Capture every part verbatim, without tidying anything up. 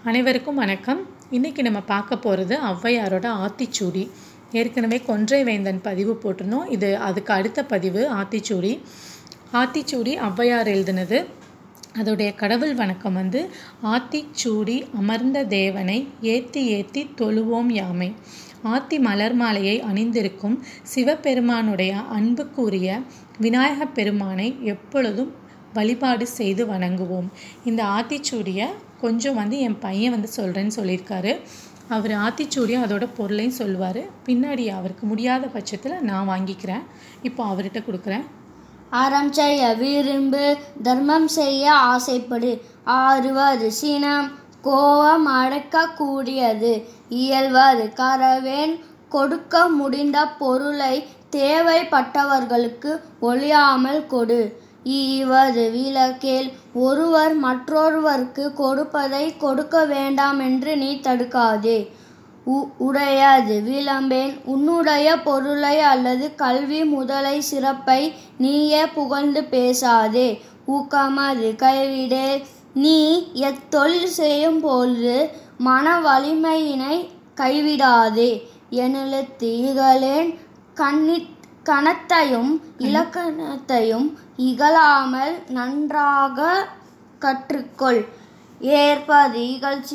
அனைவருக்கும் வணக்கம். இன்றைக்கி நம்ம பார்க்க போகிறது ஔவையாரோட ஆத்திச்சூடி. ஏற்கனவே கொன்றை வேந்தன் பதிவு போட்டிருந்தோம். இது அதுக்கு அடுத்த பதிவு ஆத்திச்சூடி. ஆத்திச்சூடி ஔவையார் எழுதினது. அதோடைய கடவுள் வணக்கம் வந்து ஆத்திச்சூடி அமர்ந்த தேவனை ஏத்தி ஏத்தி தொழுவோம் யாமை. ஆத்தி மலர் மாலையை அணிந்திருக்கும் சிவபெருமானுடைய அன்புக்குரிய விநாயகப் பெருமானை எப்பொழுதும் வழிபாடு செய்து வணங்குவோம். இந்த ஆத்திச்சூடியை கொஞ்சம் வந்து என் பையன் வந்து சொல்கிறேன்னு சொல்லியிருக்காரு. அவர் ஆத்திச்சூடியை அதோட பொருளையும் சொல்லுவார். பின்னாடி அவருக்கு முடியாத பட்சத்தில் நான் வாங்கிக்கிறேன். இப்போ அவர்கிட்ட கொடுக்குறேன். அறம் செய்ய விரும்பு, தர்மம் செய்ய ஆசைப்படு, ஆறுவது சினம், கோபம் அடக்க கூடியது, இயல்வது கரவேன், கொடுக்க முடிந்த பொருளை தேவைப்பட்டவர்களுக்கு ஒழியாமல் கொடு, ஈவது விலக்கேல், ஒருவர் மற்றொருவருக்கு கொடுப்பதை கொடுக்க வேண்டாம் என்று நீ தடுக்காதே, உடையது விளம்பேன், உன்னுடைய பொருளை அல்லது கல்வி முதலை சிறப்பை நீயே புகழ்ந்து பேசாதே, ஊக்கமது கைவிடே, நீ எத்தொழில் செய்யும் பொழுது மன வலிமையினை கைவிடாதே, எனெழுத்து இகழேன், கண்ணி கணத்தையும் இலக்கணத்தையும் இகழாமல் நன்றாக கற்றுக்கொள், ஏற்பது இகழ்ச்சி.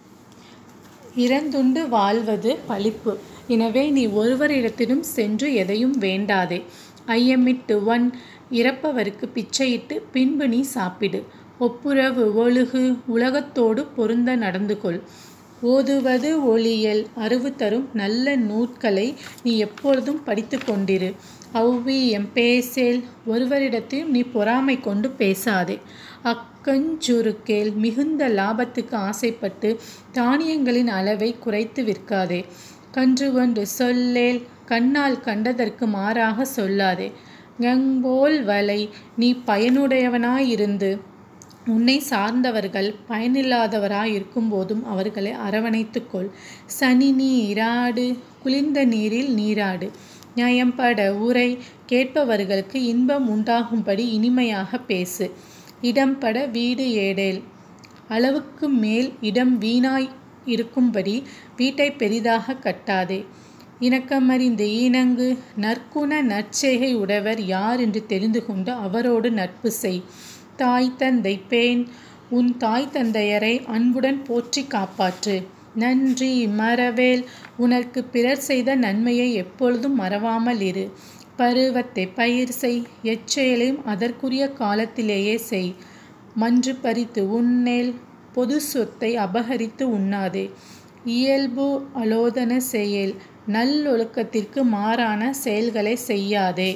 இறந்துண்டு வாழ்வது பழிப்பு. எனவே நீ ஒருவரிடத்திலும் சென்று எதையும் வேண்டாதே. ஐயமிட்டு ஒன், இறப்பவருக்கு பிச்சையிட்டு பின்பு நீ சாப்பிடு. ஒப்புரவு ஒழுகு, உலகத்தோடு பொருந்த நடந்து கொள். ஓதுவது ஒளியல், அறிவு தரும் நல்ல நூட்களை நீ எப்பொழுதும் படித்து கொண்டிரு. ஔவியம் பேசேல், ஒருவரிடத்தையும் நீ பொறாமை கொண்டு பேசாதே. அக்கஞ்சுருக்கேல், மிகுந்த லாபத்துக்கு ஆசைப்பட்டு தானியங்களின் அளவை குறைத்து விற்காதே. கன்று ஒன்று சொல்லேல், கண்ணால் கண்டதற்கு மாறாக சொல்லாதே. கங்கோல் வலை, நீ பயனுடையவனாயிருந்து உன்னை சார்ந்தவர்கள் பயனில்லாதவராய் இருக்கும்போதும் அவர்களை அரவணைத்துக்கொள். சனி நீராடு, குளிர்ந்த நீரில் நீராடு. நியாயம்பட உரை, கேட்பவர்களுக்கு இன்பம் உண்டாகும்படி இனிமையாக பேசு. இடம்பட வீடு ஏடேல், அளவுக்கு மேல் இடம் வீணாய் இருக்கும்படி வீட்டை பெரிதாக கட்டாதே. இணக்கமறிந்து ஈனங்கு, நற்குண நற்செய்கை உடையவர் யார் என்று தெரிந்து கொண்டு அவரோடு நட்பு செய். தாய் தந்தை பேண், உன் தாய் தந்தையரை அன்புடன் போற்றி காப்பாற்று. நன்றி மறவேல், உனக்கு பிறர் செய்த நன்மையை எப்பொழுதும் மறவாமல் இரு. பருவத்தை பயிர் செய், எச்செயலையும் அதற்குரிய காலத்திலேயே செய். மன்று பறித்து உண்ணேல், பொது சொத்தை அபகரித்து உண்ணாதே. இயல்பு அலோதன செயல், நல்லொழுக்கத்திற்கு மாறான செயல்களை செய்யாதே.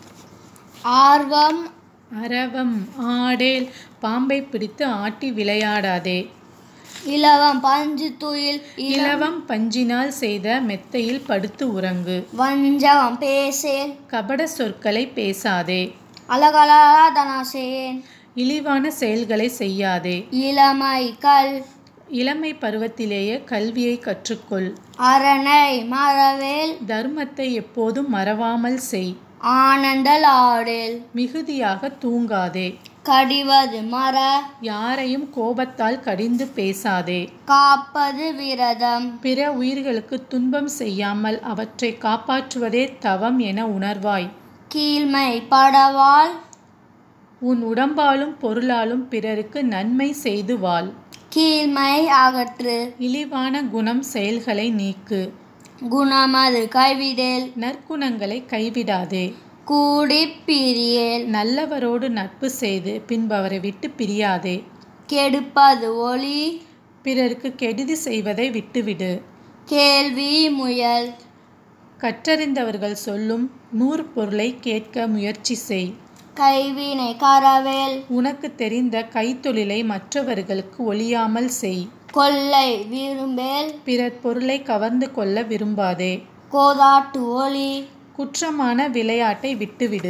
ஆர்வம் அரவம் ஆடேல், பாம்பை பிடித்து ஆட்டி விளையாடாதே. இலவம் பஞ்சு துயில், இலவம் பஞ்சினால் செய்த மெத்தையில் படுத்து உறங்கு. வஞ்சகம் பேசேல், கபட சொற்களை பேசாதே. அலகலாதனாசேன், இழிவான செயல்களை செய்யாதே. இளமை கல், இளமை பருவத்திலேயே கல்வியை கற்றுக்கொள். அரணை மறவேல், தர்மத்தை எப்போதும் மறவாமல் செய். ஆனந்தல் ஆடேல், மிகுதியாக தூங்காதே. கடிவது மற, யாரையும் கோபத்தால் கடிந்து பேசாதே. காப்பது விரதம், பிற உயிர்களுக்கு துன்பம் செய்யாமல் அவற்றை காப்பாற்றுவதே தவம் என உணர்வாய். கீழ்மை படவால், உன் உடம்பாலும் பொருளாலும் பிறருக்கு நன்மை செய்து வாழ். கீழ்மை அகற்று, இழிவான குணம் செயல்களை நீக்கு. குணமது கைவிடேல், நற்குணங்களை கைவிடாதே. கூடி பிரியேல், நல்லவரோடு நட்பு செய்து பின்பு அவரை விட்டு பிரியாதே. கெடுப்பது ஒளி, பிறருக்கு கெடுதி செய்வதை விட்டுவிடு. கேள்வி முயல், கற்றறிந்தவர்கள் சொல்லும் நூறு பொருளை கேட்க முயற்சி செய். கைவினை கரவேல், உனக்கு தெரிந்த கைத்தொழிலை மற்றவர்களுக்கு ஒழியாமல் செய். கொள்ளை விரும்பேல், பிறர் பொருளை கவர்ந்து கொள்ள விரும்பாதே. கோதாட்டு ஒளி, குற்றமான விளையாட்டை விட்டுவிடு.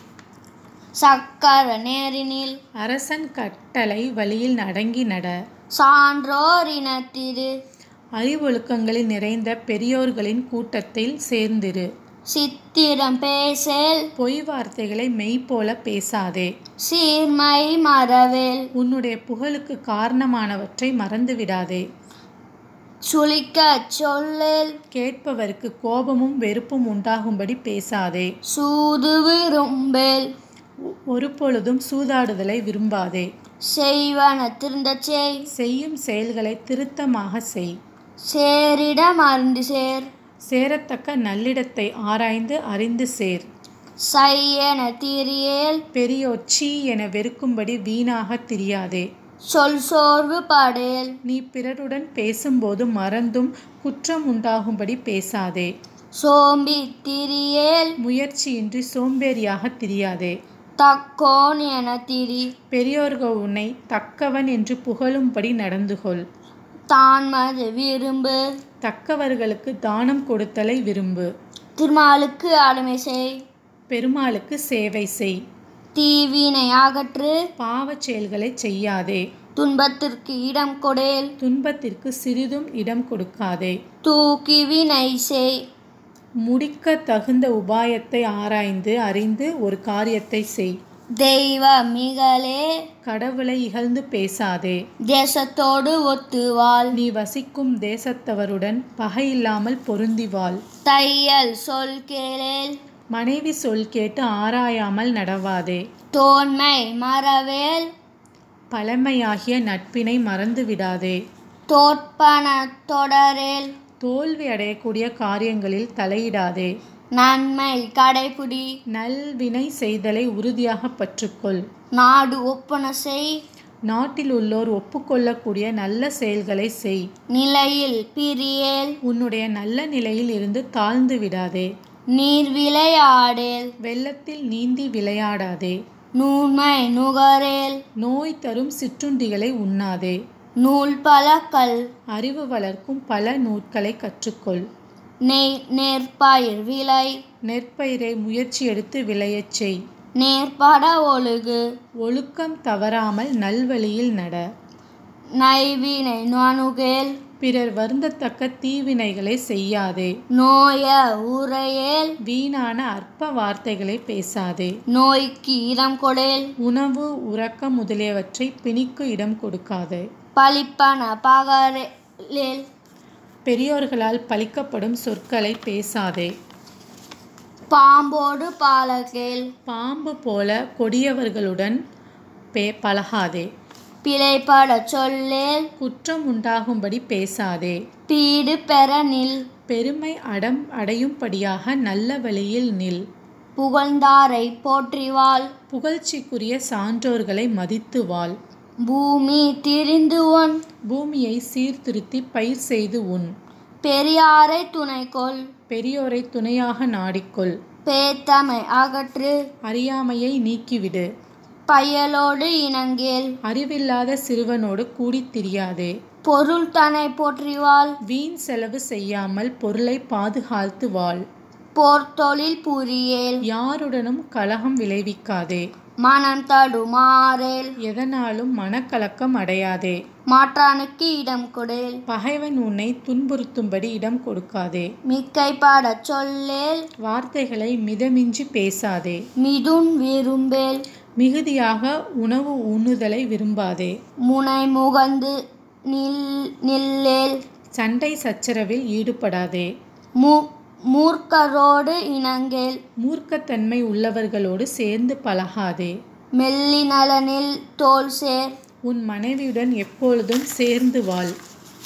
சக்கர நேரினில், அரசன் கட்டளை வழியில் அடங்கி நட. சான்றோர் இனத்திரு, அறிவொழுக்கங்களில் நிறைந்த பெரியோர்களின் கூட்டத்தில் சேர்ந்திரு. சித்திரம் பேசேல் பொய் வார்த்தைகளை மெய் போல பேசாதே. சீர்மை மறவேல் உன்னுடைய புகழுக்கு காரணமானவற்றை மறந்து விடாதே. சுளிக்கச் சொல்லேல் கேட்பவருக்கு கோபமும் வெறுப்பும் உண்டாகும்படி பேசாதே. சூது விரும்பேல் ஒரு பொழுதும் சூதாடுதலை விரும்பாதே. செய்வன திருந்தச் செய் செய்யும் செயல்களை திருத்தமாக செய். சேரிடம் அறிந்து சேர் சேரத்தக்க நல்லிடத்தை ஆராய்ந்து அறிந்து சேர். சையென திரியேல் பெரியோர் சீ என வெறுக்கும்படி வீணாக திரியாதே. சொல் சோர்வு படேல் நீ பிறருடன் பேசும்போது மறந்தும் குற்றம் உண்டாகும்படி பேசாதே. சோம்பி திரியேல் முயற்சியின்றி சோம்பேறியாக திரியாதே. தக்கோன் என திரி பெரியோர்கள் உன்னை தக்கவன் என்று புகழும்படி நடந்து கொள். தான்மது விரும்பு தக்கவர்களுக்கு தானம் கொடுத்தலை விரும்பு. திருமாலுக்கு அடிமை செய் பெருமாளுக்கு சேவை செய். தீவினை அகற்று பாவச் செயல்களை செய்யாதே. துன்பத்திற்கு இடம் கொடேல் துன்பத்திற்கு சிறிதும் இடம் கொடுக்காதே. தூக்கி வினை செய் முடிக்க தகுந்த உபாயத்தை ஆராய்ந்து அறிந்து ஒரு காரியத்தை செய். தெய்வ மிகலே கடவுளை இகழ்ந்து பேசாதே. தேசத்தோடு ஒத்துவாள் நீ வசிக்கும் தேசத்தவருடன் பகையில்லாமல் பொருந்தி வாழ். தையல் சொல் கேளேல் மனைவி சொல் கேட்டு ஆராயாமல் நடவாதே. தோன்மை மறவேல் பழமையாகிய நட்பினை மறந்து விடாதே. தோற்பன தொடரேல் தோல்வி அடையக்கூடிய காரியங்களில் தலையிடாதே. நன்மை கடைபிடி நல்வினை செய்தலை உறுதியாக பற்றுக்கொள். நாடு ஒப்பன செய் நாட்டில் உள்ளோர் ஒப்புக்கொள்ளக்கூடிய நல்ல செயல்களை செய். நிலையில் பிரியேல் உன்னுடைய நல்ல நிலையில் இருந்து தாழ்ந்து விடாதே. நீர் விளையாடேல் வெள்ளத்தில் நீந்தி விளையாடாதே. நூன்மை நுகரேல் நோய் தரும் சிற்றுண்டிகளை உண்ணாதே. நூல் பலக்கல் அறிவு வளர்க்கும் பல நூல்களை கற்றுக்கொள். நெய் நேர்பயிர் விளை நெற்பயிரை முயற்சி எடுத்து விளையச் செய். நேர்பட ஒழுகு ஒழுக்கம் தவறாமல் நல்வழியில் நட. நைவினை நணுகேல் பிறர் வருந்தத்தக்க தீவினைகளை செய்யாதே. நோய உரையேல் வீணான அற்ப வார்த்தைகளை பேசாதே. நோய்க்கு இடம் கொடேல் உணவு உறக்கம் முதலியவற்றை பிணிக்கு இடம் கொடுக்காதே. பழிப்பன பகரேல் பெரியோர்களால் பழிக்கப்படும் சொற்களை பேசாதே. பாம்போடு பாலகேல் பாம்பு போல கொடியவர்களுடன் பே பழகாதே. பிழைப்பட சொல்லேல் குற்றம் உண்டாகும்படி பேசாதே. பீடு பெற நில் பெருமை அடம் அடையும்படியாக நல்ல வழியில் நில். புகழ்ந்தாரை போற்றிவாள் புகழ்ச்சிக்குரிய சான்றோர்களை மதித்து வாழ். பூமி திரிந்து ஒன் பூமியை சீர்திருத்தி பயிர் செய்து உண். பெரியாரை துணைக்கொள் பெரியோரை துணையாக நாடிக்கொள். பேத்தமை அகற்று அறியாமையை நீக்கிவிடு. பயலோடு இணங்கேல் அறிவில்லாத சிறுவனோடு கூடித் திரியாதே. பொருள் தன்னை போற்றிவாள் வீண் செலவு செய்யாமல் பொருளை பாதுகாத்து வாழ். போர்த்தொழில் புரியேல் யாருடனும் கலகம் விளைவிக்காதே. மனம் தடுமாறேல் எதனாலும் மனக்கலக்கம் அடையாதே. மாற்றானுக்கு இடம் கொடேல் பகைவன் உன்னை துன்புறுத்தும்படி இடம் கொடுக்காதே. மிக்கை பாடச் சொல்லேல் வார்த்தைகளை மிதமின்றி பேசாதே. மிதுன் விரும்பேல் மிகுதியாக உணவு உண்ணுதலை விரும்பாதே. முனை முகந்து நில் நில்லேல் சண்டை சச்சரவில் ஈடுபடாதே. மு மூர்க்கரோடு இணங்கேல் மூர்க்கத்தன்மை உள்ளவர்களோடு சேர்ந்து பழகாதே. மெல்லி நலனில் தோல் சேர் உன் மனைவியுடன் எப்பொழுதும் சேர்ந்து வாழ்.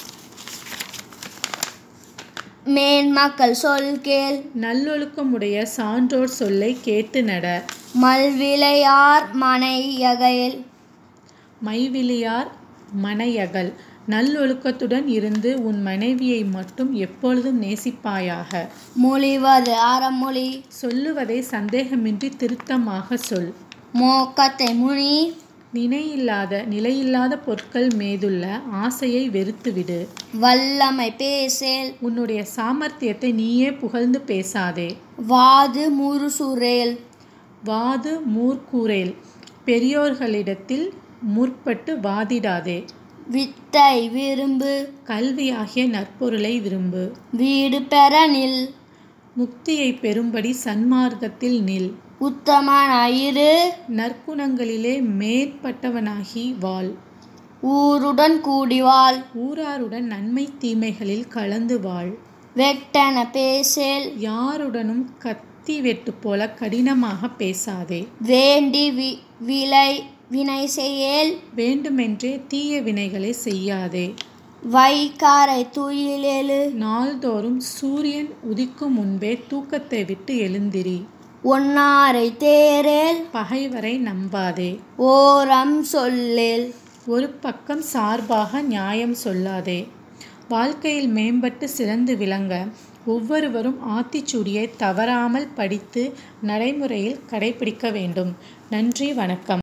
மேன்மக்கள் சொல் கேள் நல்லொழுக்கமுடைய சான்றோர் சொல்லை கேட்டு நட. மல்விளையார் மனையகைல் மைவிலியார் மனையகல். நல்லொழுக்கத்துடன் இருந்து உன் மனைவியை மட்டும் எப்பொழுதும் நேசிப்பாயாக. மொழிவது அறமொழி சொல்லுவதை சந்தேகமின்றி திருத்தமாக சொல். மோக்கத்தை முனி நினையில்லாத நிலையில்லாத பொருட்கள் மீதுள்ள ஆசையை வெறுத்துவிடு. வல்லமை பேசேல் உன்னுடைய சாமர்த்தியத்தை நீயே புகழ்ந்து பேசாதே. வாது முறுசுரேல் வாது மூர்க்கூரேல். பெரியோர்களிடத்தில் முற்பட்டு வாதிடாதே. வித்தை விரும்பு கல்வியாகிய நற்பொருளை விரும்பு. வீடு பெற நில் முக்தியை பெறும்படி சன்மார்க்கத்தில் நில். உத்தமனாயிரு. நற்குணங்களிலே மேற்பட்டவனாகி வாழ். ஊருடன் கூடி வாழ். ஊராருடன் நன்மை தீமைகளில் கலந்து வாழ். வெட்டென பேசேல். யாருடனும் கத்தி வெட்டு போல கடினமாக பேசாதே. வேண்டி வி விலை வினை செய்யேல். வேண்டுமென்றே தீய வினைகளை செய்யாதே. வைகாரை துயிலெழு. நாள்தோறும் சூரியன் உதிக்கும் முன்பே தூக்கத்தை விட்டு எழுந்திரி. ஒன்னாரை தேரேல். பகைவரை நம்பாதே. ஓரம் சொல்லேல். ஒரு பக்கம் சார்பாக நியாயம் சொல்லாதே. வாழ்க்கையில் மேம்பட்டு சிறந்து விளங்க ஒவ்வொருவரும் ஆத்திச்சூடியை தவறாமல் படித்து நடைமுறையில் கடைபிடிக்க வேண்டும். நன்றி, வணக்கம்.